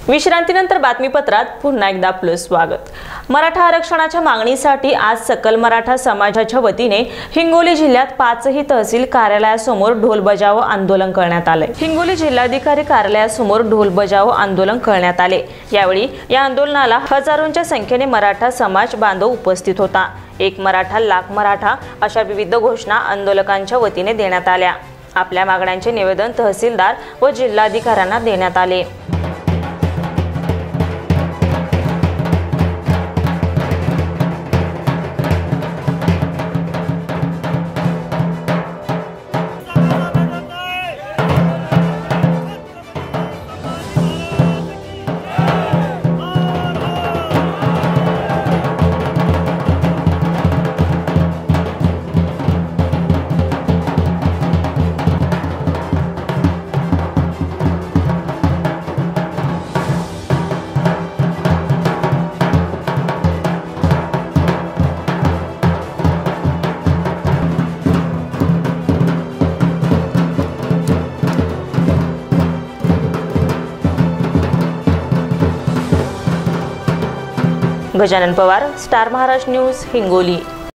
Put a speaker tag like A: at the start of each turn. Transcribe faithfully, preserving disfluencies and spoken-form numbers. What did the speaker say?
A: विश्रांतीनंतर बातमीपत्रात पुन्हा एकदा आपलं स्वागत। मराठा आरक्षणाच्या मागणीसाठी आज सकल मराठा समाजाच्या वतीने हिंगोली जिल्ह्यात पाचही तहसील कार्यालयासमोर ढोल बजाव आंदोलन करण्यात आले। हिंगोली जिल्हाधिकारी कार्यालयासमोर ढोल बजाव आंदोलन करण्यात आले। यावेळी या आंदोलनाला हजारोंच्या संख्येने मराठा समाज बांधव उपस्थित होता। एक मराठा लाख मराठा अशा विविध घोषणा आंदोलकांच्या वतीने देण्यात आल्या। आपल्या मागण्यांचे निवेदन तहसीलदार व जिल्हाधिकाऱ्यांना देण्यात आले। Gajanan Pawar, star Maharashtra news, Hingoli.